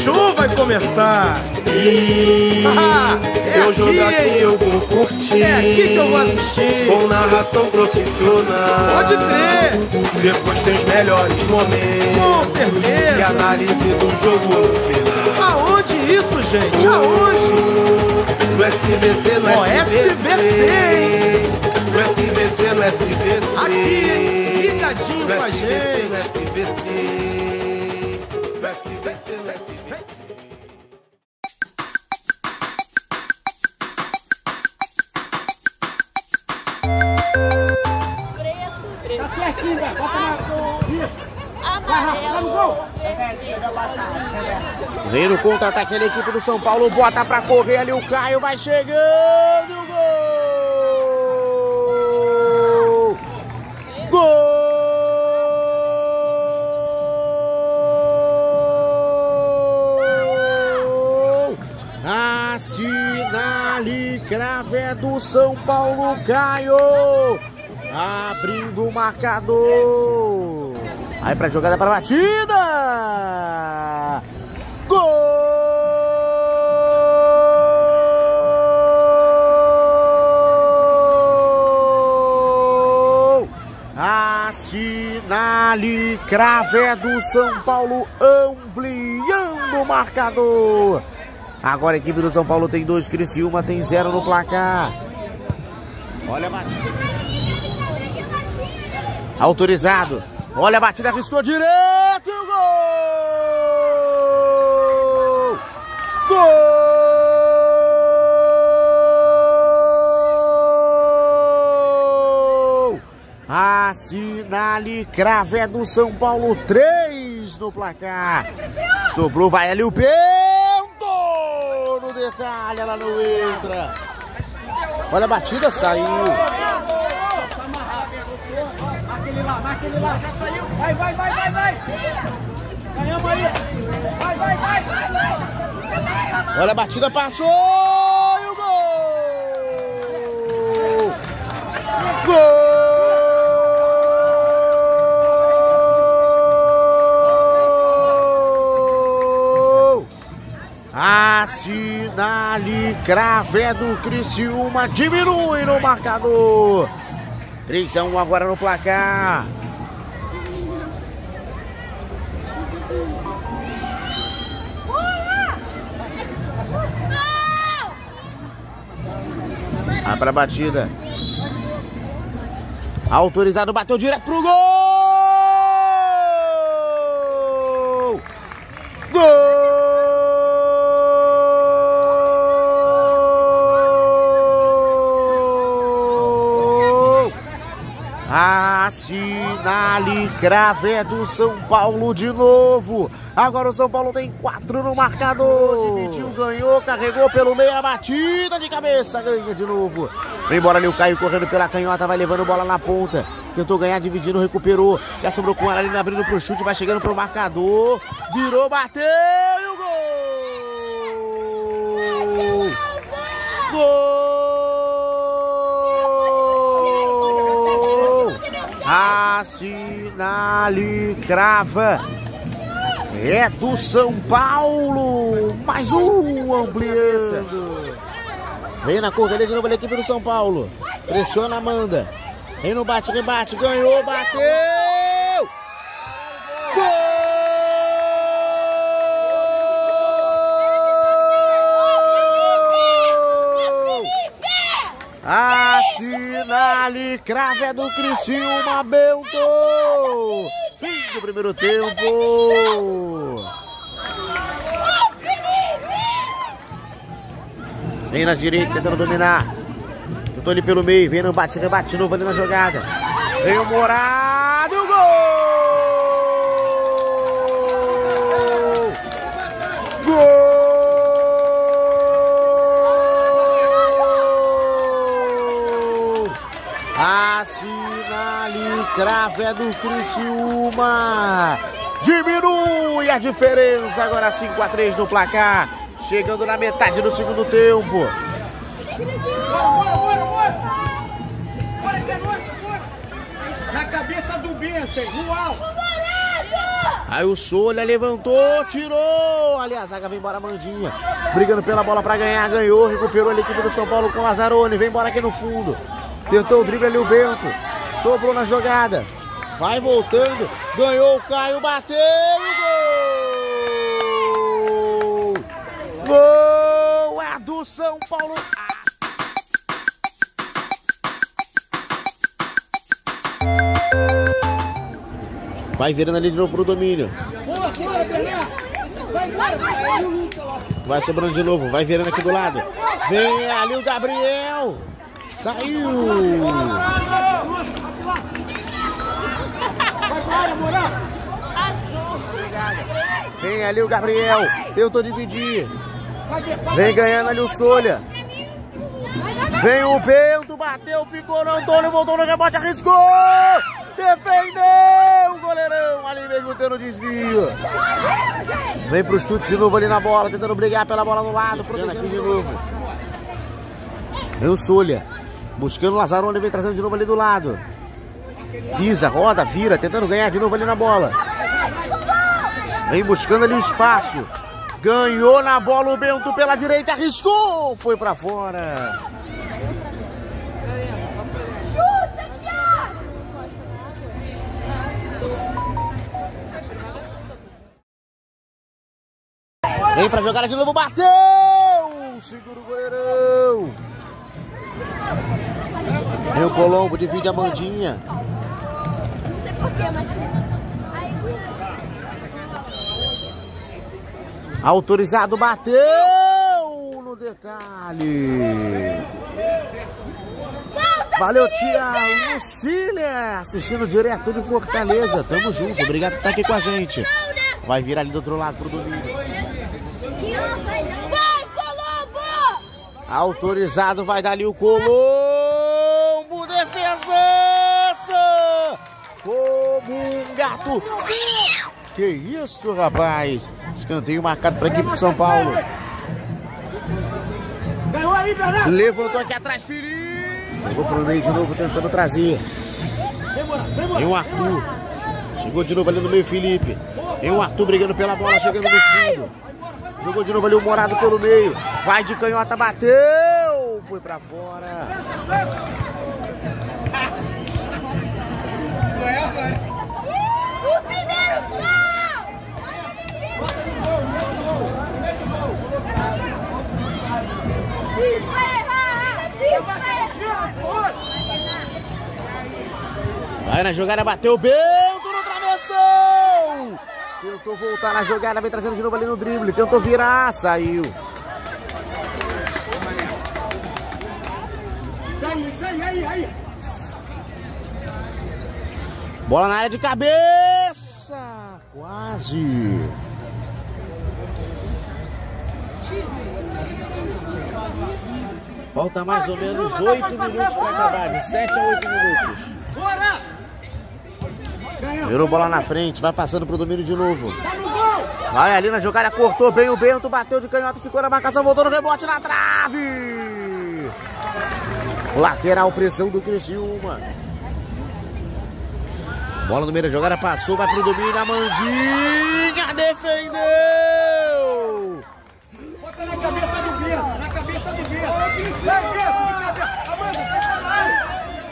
show vai começar. Meu jogo aqui eu vou curtir. É aqui que eu vou assistir. Com narração profissional. Pode crer. Depois tem os melhores momentos. Com certeza. E análise do jogo no final. Aonde isso, gente? Aonde? No SBC, no SBC, hein? No SBC, no SBC. Aqui, hein? Ligadinho com a gente. No SBC. No SBC, no SBC. Tá certinho, velho. Bota amarelo. Vem no contra-ataque a equipe do São Paulo, bota pra correr ali o Caio, vai chegando, gol! Gol! Assinale crave do São Paulo, Caio! Abrindo o marcador. Aí pra jogada, para a batida. Gol! Assinale crave do São Paulo, ampliando o marcador. Agora a equipe do São Paulo tem 2, Criciúma tem 0 no placar. Olha a batida. Autorizado. Olha a batida, arriscou direto e o gol! Gol! Assinale crave do São Paulo, 3 no placar. Sobrou, vai ali o Bento! No detalhe, ela não entra. Olha a batida, saiu. Marca ele lá, já saiu. Vai. Ganhamos aí. Vai. Olha a batida, passou e o gol! Gol! Assinale crave do Criciúma, diminui no marcador. 3-1 agora no placar. Vai pra batida. Autorizado, bateu direto pro gol! Gol! Assinale crave do São Paulo de novo. Agora o São Paulo tem 4 no marcador. Dividiu, ganhou, carregou pelo meio, a batida de cabeça, ganha de novo. Vem embora ali o Caio correndo pela canhota, vai levando bola na ponta. Tentou ganhar, dividindo, recuperou. Já sobrou com ela ali, abrindo pro chute, vai chegando pro marcador. Virou, bateu e o gol! Gol! Assinale crava. É do São Paulo. Mais um ampliando. Vem na corrida de novo a equipe do São Paulo. Pressiona, manda. Vem no bate, rebate. Ganhou, bateu. Gol! Assinale crave do Criciúma, Bento. Fim do primeiro tempo. Vem na direita, tentando dominar. Tentou ali pelo meio, vem no bate, rebate novo ali na jogada. Vem o Morado, o gol! Gol! Assinale crave do Criciúma. Diminui a diferença, agora 5-3 no placar. Chegando na metade do segundo tempo. Bora. Na cabeça do Bento, hein? No alto. Aí o Solha levantou, tirou. Ali a zaga vem embora, Mandinha. Brigando pela bola pra ganhar, ganhou. Recuperou a equipe do São Paulo com o Lazzaroni. Vem embora aqui no fundo. Tentou o drible ali o Bento. Sobrou na jogada. Vai voltando. Ganhou o Caio, bateu e gol! Gol é do São Paulo. Vai virando ali de novo pro domínio. Vai sobrando de novo, vai virando aqui do lado. Vem ali o Gabriel. Saiu. Vem ali o Gabriel. Tentou dividir. Vem ganhando ali o Solha. Vem o Bento, bateu, ficou no Antônio, voltou no rebote, arriscou. Defendeu o goleirão, ali mesmo tendo desvio. Vem pro chute de novo ali na bola, tentando brigar pela bola no lado, protegendo aqui de novo. Vem o Solha, buscando o Lazzaroni, vem trazendo de novo ali do lado. Pisa, roda, vira, tentando ganhar de novo ali na bola. Vem buscando ali o espaço. Ganhou na bola o Bento pela direita, arriscou, foi pra fora. Vem pra jogar de novo, bateu! Segura o goleirão. Vem o Colombo, divide a Mandinha. Não sei porquê, mas... Autorizado, bateu no detalhe. Valeu, tia Lucília, assistindo direto de Fortaleza. Tamo junto, obrigado por estar aqui com a gente. Vai virar ali do outro lado pro domínio. Vai, Colombo! Autorizado, vai dar ali o Colombo. Defesaça! Como um gato. Que isso, rapaz? Escanteio marcado para a equipe de São Paulo. Levantou aqui atrás, Felipe. Chegou pro meio de novo, tentando trazer. Tem o Arthur. Chegou de novo ali no meio, Felipe. Tem o Arthur brigando pela bola, chegando no fundo. Jogou de novo ali o Morado pelo meio. Vai de canhota, bateu. Foi pra fora. O primeiro gol! Vai na jogada, bateu o Bento no travessão. Tentou voltar na jogada, vem trazendo de novo ali no drible. Tentou virar, saiu. Aí. Bola na área de cabeça. Quase. Falta mais ou menos 8 minutos para acabar. De 7 a 8 minutos. Virou bola na frente. Vai passando pro domínio de novo. Vai ali na jogada. Cortou bem o Bento. Bateu de canhota. Ficou na marcação. Voltou no rebote na trave. Lateral, pressão do Criciúma. Bola no meio da jogada, passou, vai pro domínio, a Mandinha defendeu! Bota na cabeça do Bento, na cabeça do Bento. Vai, Bento, Amanda, fecha a área.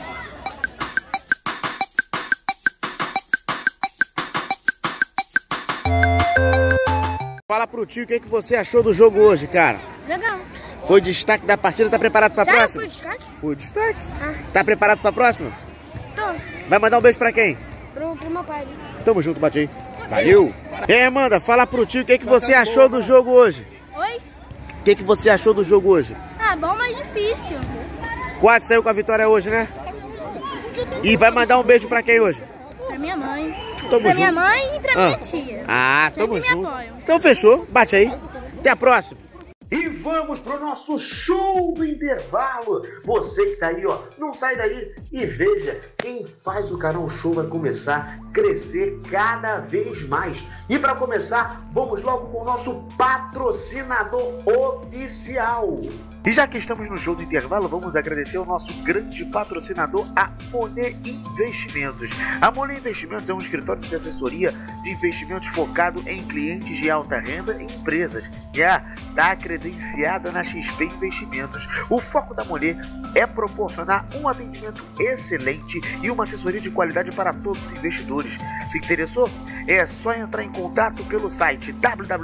Fala pro tio o que você achou do jogo hoje, cara. Legal. Foi destaque da partida, tá preparado pra próxima? Foi destaque? Foi destaque. Tá preparado pra próxima? Tô. Vai mandar um beijo pra quem? Pro meu pai. Tamo junto, Bati. Valeu! Ei, Amanda, fala pro tio o que você achou do jogo hoje. Oi? O que você achou do jogo hoje? Ah, bom, mas difícil. Quase saiu com a vitória hoje, né? E vai mandar um beijo pra quem hoje? Pra minha mãe. Tamo Pra junto. minha mãe e pra minha tia. Ah, tamo Sempre me junto. apoiam. Então fechou, bate aí. Até a próxima. E vamos pro nosso show do intervalo. Você que tá aí, ó, não sai daí, e veja quem faz o Canal Show vai começar a crescer cada vez mais. E para começar, vamos logo com o nosso patrocinador oficial. E já que estamos no show do intervalo, vamos agradecer ao nosso grande patrocinador, a Monet Investimentos. A Monet Investimentos é um escritório de assessoria de investimentos focado em clientes de alta renda e empresas. E está credenciada na XP Investimentos. O foco da Monet é proporcionar um atendimento excelente e uma assessoria de qualidade para todos os investidores. Se interessou? É só entrar em contato pelo site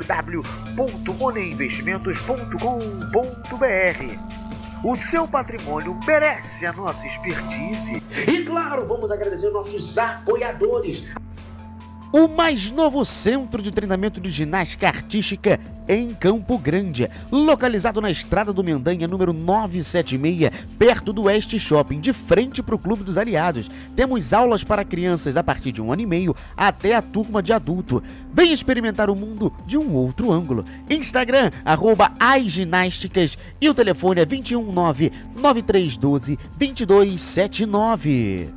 www.monetinvestimentos.com.br. O seu patrimônio merece a nossa expertise. E claro, vamos agradecer nossos apoiadores. O mais novo centro de treinamento de ginástica artística em Campo Grande, localizado na Estrada do Mendanha, número 976, perto do West Shopping, de frente para o Clube dos Aliados. Temos aulas para crianças a partir de 1 ano e meio até a turma de adulto. Venha experimentar o mundo de um outro ângulo. Instagram, @asginásticas, e o telefone é 219-9312-2279.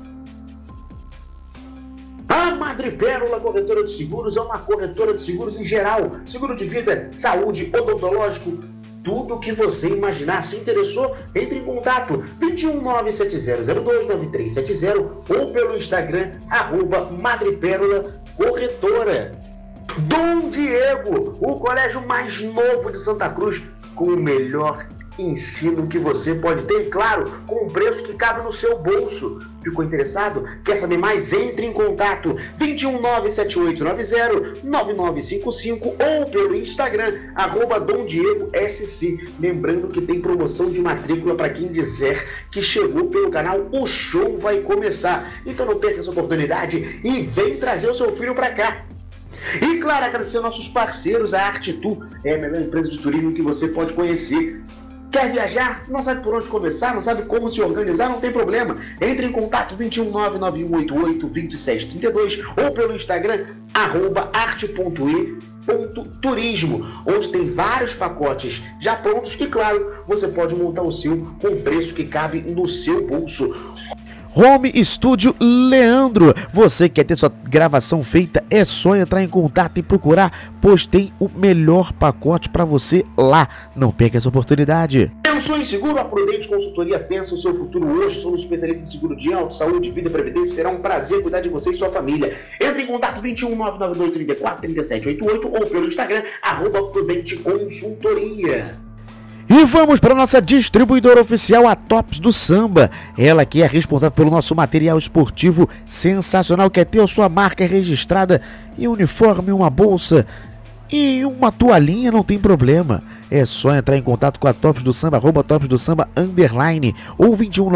A Madrepérola Corretora de Seguros é uma corretora de seguros em geral. Seguro de vida, saúde, odontológico, tudo o que você imaginar. Se interessou, entre em contato 21970029370 ou pelo Instagram, @Madrepérola Corretora. Dom Diego, o colégio mais novo de Santa Cruz, com o melhor ensino que você pode ter, claro, com um preço que cabe no seu bolso. Ficou interessado? Quer saber mais? Entre em contato 21978909955 ou pelo Instagram @DomDiegoSC. Lembrando que tem promoção de matrícula para quem disser que chegou pelo canal O Show Vai Começar. Então não perca essa oportunidade e vem trazer o seu filho para cá. E claro, agradecer aos nossos parceiros, a Artitu, é a melhor empresa de turismo que você pode conhecer. Quer viajar? Não sabe por onde começar? Não sabe como se organizar? Não tem problema. Entre em contato 21991882732 ou pelo Instagram @arte.e.turismo, onde tem vários pacotes já prontos e, claro, você pode montar o seu com o preço que cabe no seu bolso. Home Studio Leandro, você quer ter sua gravação feita? É só entrar em contato e procurar, pois tem o melhor pacote para você lá. Não perca essa oportunidade. Pensou em seguro? A Prudente Consultoria pensa o seu futuro hoje. Somos especialistas em seguro de auto, saúde, vida e previdência. Será um prazer cuidar de você e sua família. Entre em contato 21992343788 ou pelo Instagram @Prudente Consultoria. E vamos para a nossa distribuidora oficial, a Tops do Samba. Ela que é responsável pelo nosso material esportivo sensacional. Quer ter a sua marca registrada em uniforme, uma bolsa e uma toalhinha? Não tem problema. É só entrar em contato com a Tops do Samba, @topsdosamba_ ou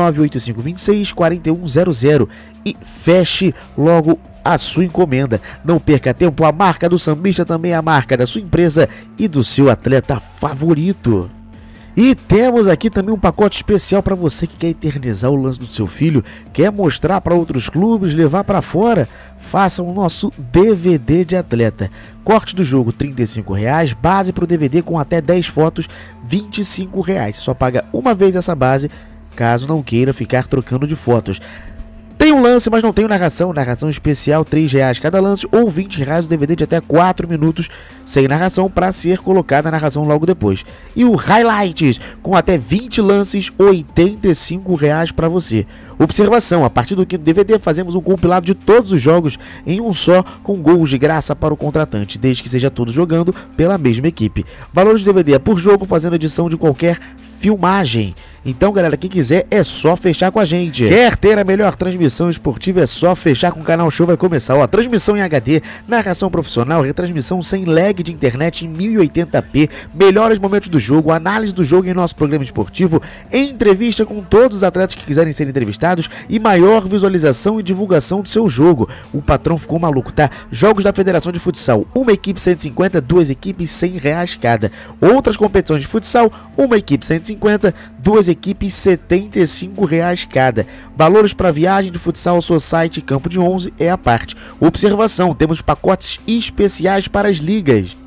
21985264100 e feche logo a sua encomenda. Não perca tempo, a marca do sambista também é a marca da sua empresa e do seu atleta favorito. E temos aqui também um pacote especial para você que quer eternizar o lance do seu filho, quer mostrar para outros clubes, levar para fora. Faça o nosso DVD de atleta. Corte do jogo R$ 35,00, base para o DVD com até 10 fotos R$ 25,00. Só paga uma vez essa base, caso não queira ficar trocando de fotos. Tem um lance, mas não tem narração. Narração especial, R$ 3,00 cada lance ou R$ 20,00 o DVD de até 4 minutos sem narração para ser colocada a narração logo depois. E o Highlights, com até 20 lances, R$ 85,00 para você. Observação, a partir do quinto DVD fazemos um compilado de todos os jogos em um só, com gols de graça para o contratante, desde que seja todos jogando pela mesma equipe. Valor de DVD é por jogo, fazendo edição de qualquer filmagem. Então, galera, quem quiser é só fechar com a gente. Quer ter a melhor transmissão esportiva? É só fechar com o Canal Show Vai Começar. Ó, transmissão em HD, narração profissional, retransmissão sem lag de internet em 1080p, melhores momentos do jogo, análise do jogo em nosso programa esportivo, entrevista com todos os atletas que quiserem ser entrevistados e maior visualização e divulgação do seu jogo. O patrão ficou maluco, tá? Jogos da Federação de Futsal, uma equipe 150, duas equipes R$100 cada. Outras competições de futsal, uma equipe 150, duas equipes R$75 cada. Valores para viagem de futsal, Society Campo de 11 é a parte. Observação, temos pacotes especiais para as ligas.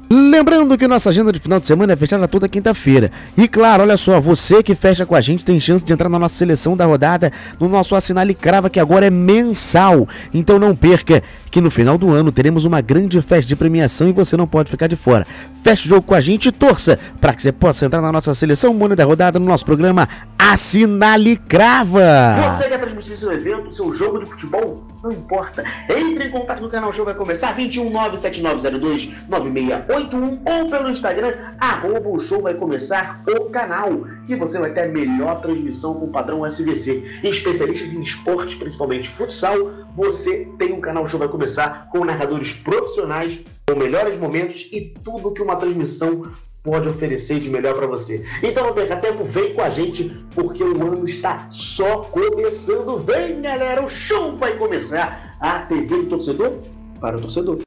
Lembrando que nossa agenda de final de semana é fechada toda quinta-feira. E claro, olha só, você que fecha com a gente tem chance de entrar na nossa seleção da rodada no nosso Assinale Crava, que agora é mensal. Então não perca que no final do ano teremos uma grande festa de premiação e você não pode ficar de fora. Feche o jogo com a gente e torça para que você possa entrar na nossa seleção Money da rodada no nosso programa Assinale Crava. Você quer transmitir seu evento, seu jogo de futebol? Não importa. Entre em contato no canal, o show vai começar 21979029681 ou pelo Instagram, @o show vai começar o canal, que você vai ter a melhor transmissão com o padrão SVC. Especialistas em esportes, principalmente futsal, você tem um canal, o show vai começar com narradores profissionais, com melhores momentos e tudo que uma transmissão pode oferecer de melhor para você. Então não perca tempo, vem com a gente, porque o ano está só começando. Vem, galera, o show vai começar. A TV do torcedor para o torcedor.